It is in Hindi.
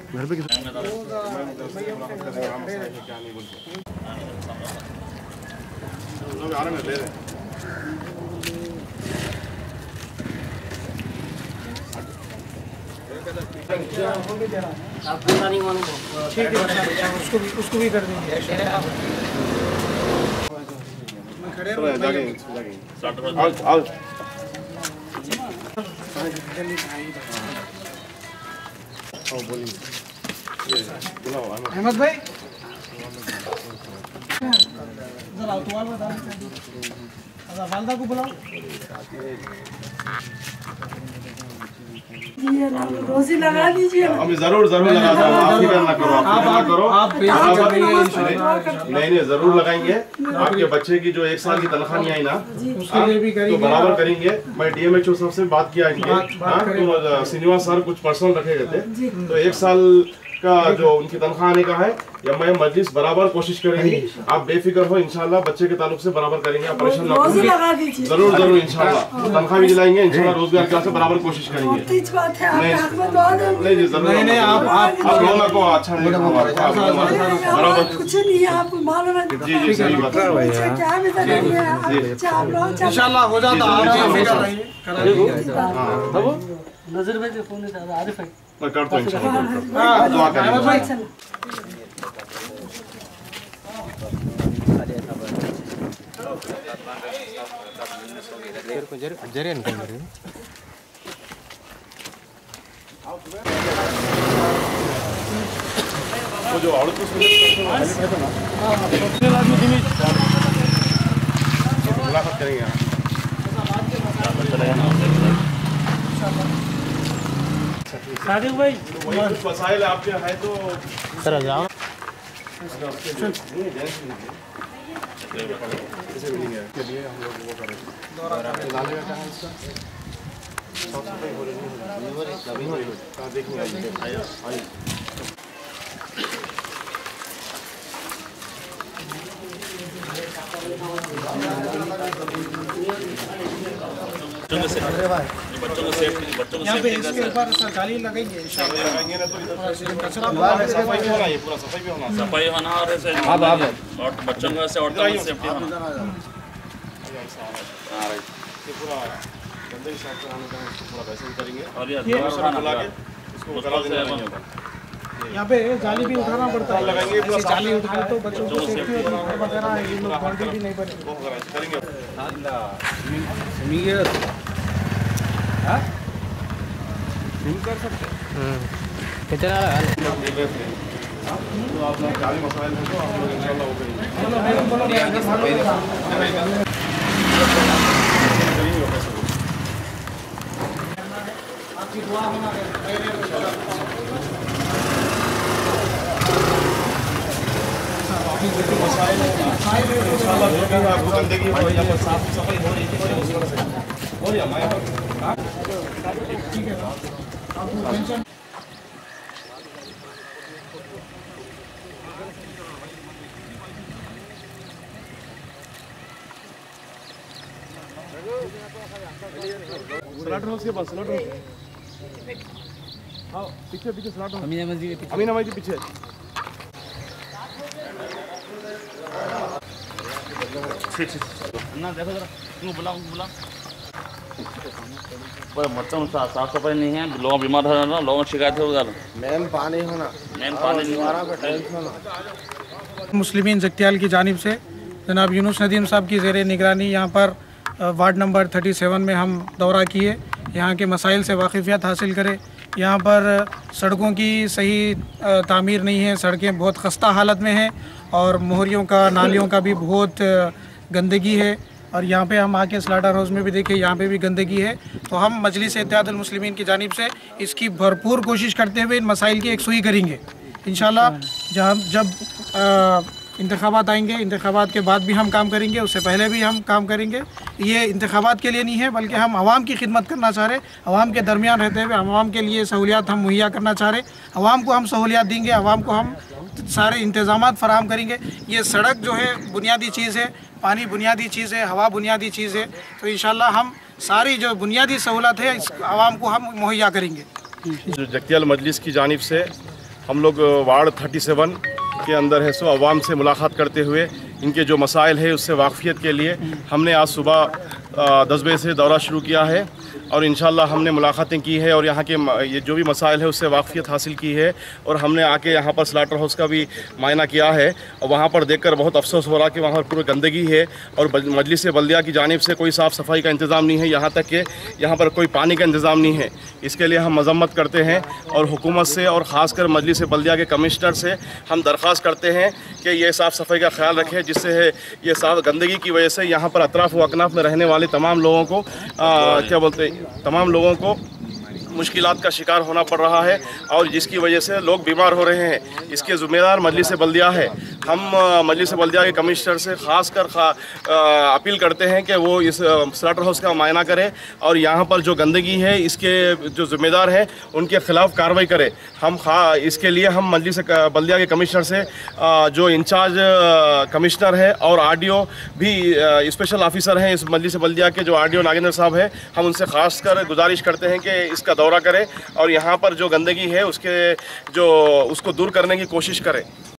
घर पे ठीक है, उसको भी कर देंगे। खड़े रहो अहमद भाई, जरा अतवाल बता, वालदा को बुलाओ। रोजी लगा दीजिए। हम जरूर जरूर लगा देंगे, आप फिक्र ना करो, आप नहीं जरूर लगाएंगे। आपके बच्चे की जो 1 साल की तनख्वाह नहीं आई ना, तो बराबर करेंगे। मैं DMHO साहब से बात किया इनके, तो श्रीनिवास सर कुछ पर्सनल रखे गए थे, तो 1 साल का जो उनकी तनख्वाह आने का है, या मैं मजलिस बराबर कोशिश करेंगे। आप बेफिक्र हो, इंशाल्लाह बच्चे के ताल्लुक से बराबर करेंगे। आप परेशान ना हो, जरूर जरूर इंशाल्लाह तनख्वाह भी दिलाएंगे, इंशाल्लाह रोजगार के से बराबर कोशिश करेंगे। नहीं नहीं, आप लोगों को अच्छा नहीं बराबर कुछ नहीं, आप जी जी सही बात है, इंशाल्लाह हो जाता। नजर में जो फोन है आरिफ है, मैं करता हूं इंशाल्लाह, दुआ करेंगे। वो जो औरत को मुलाकात करेंगे सादिक भाई, कुछ मसाइल आपके है तो सर जाओ। के लिए हम लोग वो करें नाले का कहाँ इसका साफ सफाई हो रही है, देखने आइए। बच्चों को सेफ्टी, यहाँ पे इसके ऊपर सर जाली लगाएंगे इंशाल्लाह। सफाई होना और ऐसे और बच्चों को ऐसे औरतों को सेफ्टी होना। पूरा गंदगी साफ कराने का पूरा वैसे ही करेंगे, और ये बुला के इसको करा देंगे। यहाँ पे जाली भी उठाना पड़ता है, लगाएंगे ऐसी जाली उठाए तो बच्चों को सेफ्टी वगैरह ये लोग बाल्टी भी नहीं पड़ेगी। वो करेंगे कर सकते कितना तो आप लोग जाली मसाइल हैं तो आप लोग इंशाल्लाह वो करेंगे। आपकी दुआ होना मसाइल इंशाल्लाह आपको गंदगी हो या साफ सफाई हो रही है हो रही है ठीक है। स्लाटर हाउस के पास, स्लाटर हाउस, हाँ पीछे पीछे स्लाटर हाउस, अमीना मस्जिद के पीछे। ना देखो जरा, क्यों बुलाओ पर बच्चों साफ सफाई नहीं है, लोग बीमार हो रहे हैं, लोगों की शिकायत होगा। मेन पानी होना, मुस्लिमीन जगत्याल की जानिब से जनाब यूनुस नदीम साहब की ज़ेरे निगरानी यहाँ पर वार्ड नंबर 37 में हम दौरा किए, यहाँ के मसाइल से वाकिफ़ियत हासिल करें। यहाँ पर सड़कों की सही तामीर नहीं है, सड़कें बहुत खस्ता हालत में हैं और मोहरियों का, नालियों का भी बहुत गंदगी है। और यहाँ पे हम आके स्लाटर हाउस में भी देखे, यहाँ पे भी गंदगी है। तो हम मजलिस इत्तेहादुल मुस्लिमीन की जानिब से इसकी भरपूर कोशिश करते हुए इन मसाइल की एकसुई करेंगे इंशाल्लाह। जब इंतखाबात आएंगे, इंतखाबात के बाद भी हम काम करेंगे, उससे पहले भी हम काम करेंगे। ये इंतखाबात के लिए नहीं है, बल्कि हम आवाम की खिदमत करना चाह रहे, आवाम के दरमियान रहते हुए आवाम के लिए सहूलियात हम मुहैया करना चाह रहे। आवाम को हम सहूलियात देंगे, आवाम को हम सारे इंतज़ामात फराहम करेंगे। ये सड़क जो है बुनियादी चीज़ है, पानी बुनियादी चीज़ है, हवा बुनियादी चीज़ है। तो इंशाल्लाह हम सारी जो बुनियादी सहूलत है इस आवाम को हम मुहैया करेंगे। जगत्याल मजलिस की जानिब से हम लोग वार्ड 37 के अंदर है सो अवाम से मुलाकात करते हुए इनके जो मसाइल है उससे वाकफियत के लिए हमने आज सुबह 10 बजे से दौरा शुरू किया है और इंशाल्लाह हमने मुलाकातें की है और यहाँ के ये जो भी मसाइल है उससे वाकफियत हासिल की है और हमने आके यहाँ पर स्लाटर हाउस का भी मायना किया है और वहाँ पर देखकर बहुत अफसोस हो रहा कि वहाँ पर पूरी गंदगी है और मजलिस बल्दिया की जानिब से कोई साफ़ सफाई का इंतज़ाम नहीं है, यहाँ तक कि यहाँ पर कोई पानी का इंतज़ाम नहीं है। इसके लिए हम मजम्मत करते हैं और हुकूमत से और ख़ासकर मजलिस बल्दिया के कमिश्नर से हम दरख्वास्त करते हैं कि ये साफ़ सफाई का ख्याल रखें, जिससे है ये साफ गंदगी की वजह से यहाँ पर अतराफ़ व अकनाफ में रहने वाले तमाम लोगों को क्या बोलते हैं, तमाम लोगों को मुश्किलात का शिकार होना पड़ रहा है और जिसकी वजह से लोग बीमार हो रहे हैं। इसके ज़िम्मेदार मजलिस बल्दिया है। हम मजलिस बल्दिया के कमिश्नर से ख़ासकर अपील करते हैं कि वो इस स्लाटर हाउस का मायना करे और यहाँ पर जो गंदगी है इसके जो ज़िम्मेदार हैं उनके ख़िलाफ़ कार्रवाई करे। हम इसके लिए हम मजलिस बल्दिया के कमिश्नर से जो इंचार्ज कमिश्नर है और आरडीओ भी स्पेशल ऑफिसर हैं इस मजलिस बल्दिया के, जो आरडीओ नागेंद्र साहब हैं, हम उनसे ख़ासकर गुजारिश करते हैं कि इसका दौरा करें और यहाँ पर जो गंदगी है उसको दूर करने की कोशिश करें।